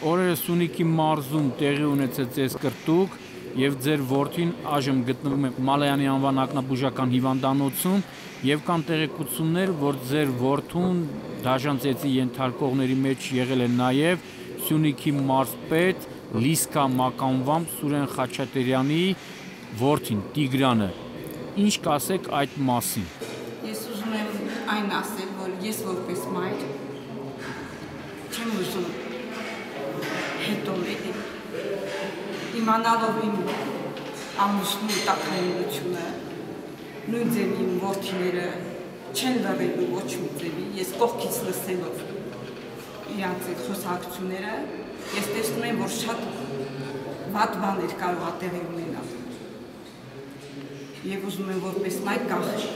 Օրերս Սյունիքի մարզում տեղի ունեցած այս կրտուկ եւ ձեր որդին այժմ գտնվում է Մալայանի անվան ակնաբուժական հիվանդանոցում եւ կան տեղեկություններ, որ ձեր որդուն դաշնցեցի ենթարկողների մեջ եղել է նաեւ Սյունիքի մարզպետ Լիսկա Մականվամբ Սուրեն Խաչատրյանի որդին Տիգրանը։ Ինչ կասեք այդ մասին։ Ես ուզում եմ այն ասել, որ ես որպես մայր չեմ ուզում հետո էլի իմանալով իմ ամուսնու տաքնայությունը նույն ձևի իմ որդիները չեն լռելու ոչ մի ձևի, ես կողքից լսելով իրանց այդ խոսակցությունները ես տեսնում եմ, որ շատ վատ բաներ կարող է տեղի ունենալ եւ ուզում եմ որպես մայր կախել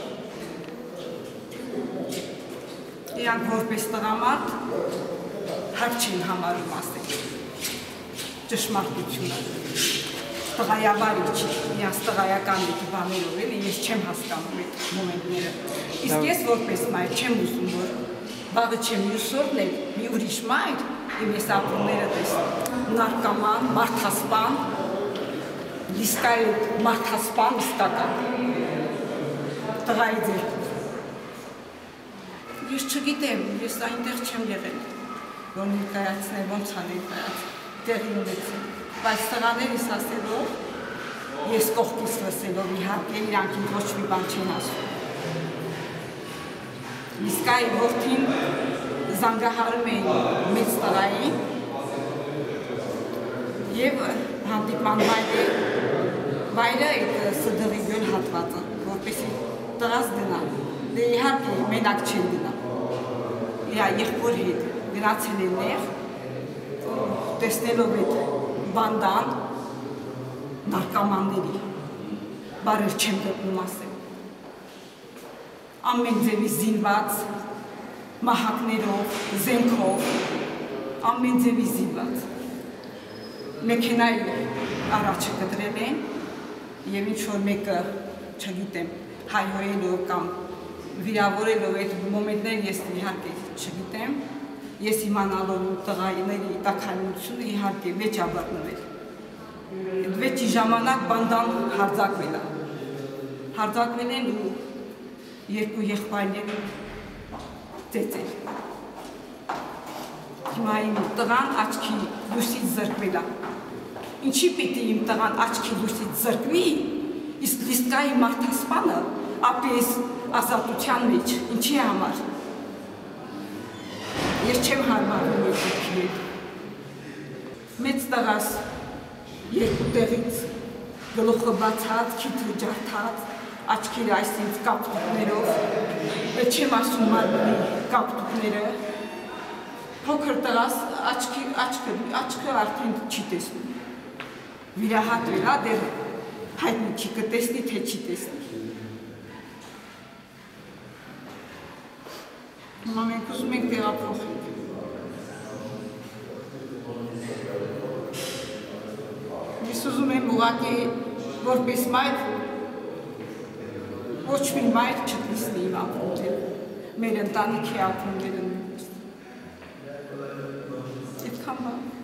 իրանք որպես տղամարդ հարկ չեն համարում ասել ճշմարտությունը տղայավարի չի, իրանց տղայական այդ բաներով էլի, ես չեմ հասկանում այդ մոմենտները։ Իսկ ես որպես մայր չեմ ուզում, որ վաղը չեմ յուսորն էլ մի ուրիշ մայր, իմ ես ապրումները տեսնում, նարկոման, մարդասպան, Լիսկայի մարդասպան իսկական, տղայի ձեռքով։ Ես չգիտեմ, ես այնտեղ չեմ եղել, որ ներկայացնել, ոնց է ներկայացնել, տեղի ունեցել, բայց տղաներիս ասելով, ես կողքից լսելով իհարկե իրանք ինձ ոչ մի բան չեն ասում։ Լիսկայի որդին զանգահարում էին մեծ տղային և հանդիպման վայրը այդ սդղի գոլ հատվածը, որպեսի տղաս գնա, դե իհարկե մենակ չեն գնա, իրա եղբոր հետ գնացել են նեղ, տեսնելով այդ բանդան նարկոմանների, բարեր չեմ գտնում ասել, ամեն ձևի զինված, մահակներով, զենքով, ամեն ձևի զինված, մեքենայի առաջը կտրել են և ինչ-որ մեկը, չգիտեմ, հայհոյելով կամ վիրավորելով այդ մոմենտներ ես իհարկե չգիտեմ, ես իմանալով տղաների տաքանությունը իհարկե վեճ աբատնվել։ Այդ վեճի ժամանակ բանդան հարձակվել են ու երկու եղբայրներ ծեծել։ Հիմա իմ տղան աչքի լույսից զրկվել է։ Ինչի պիտի իմ տղան աչքի լույսից զրկվի, իսկ Լիսկայի մարդասպանը ապրես ազատության մեջ, ինչի համար։ Ես չեմ հարմարվում երկուքի հետ։ Մեծ տղաս երկու տեղից գլուխը բացած, քիթը ջարդած, աչքերը այսինչ կապտուկներով, չեմ ասում մարմնի կապտուկները, փոքր տղաս աչքը արդեն չի տեսնում, վիրահատվել է, դեռ հայտնի չի կտեսնի, թե չի տեսնի։ Հիմա մենք ուզում ենք տեղափոխենք։ Ես ուզում եմ ուղղակի որպես մայր ոչ մի մայր չտեսնի իմ ապրումները, մեր ընտանիքի ապրումները նույնպես։ Այդքան բան։